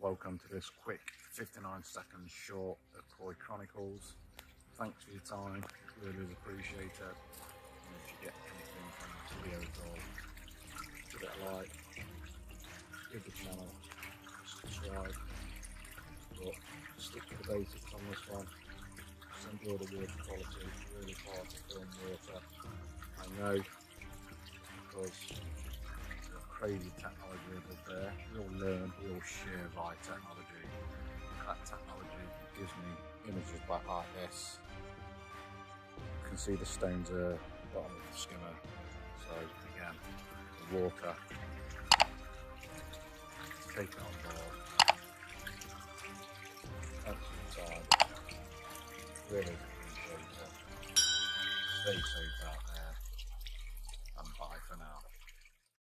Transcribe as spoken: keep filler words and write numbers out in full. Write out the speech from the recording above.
welcome to this quick fifty-nine second short of Koi Chronicles. Thanks for your time, really is appreciated. And if you get anything from this video at all, give it a like, give the channel, subscribe, but stick to the basics on this one. Just enjoy the water quality, it's really hard to film water, I know, because crazy technology over there. We all learn, we all share by technology. That technology gives me images back like this. You can see the stones are at the bottom of the skimmer. So again, the water, take it on board. Thanks for your time. Really appreciate it. Stay safe.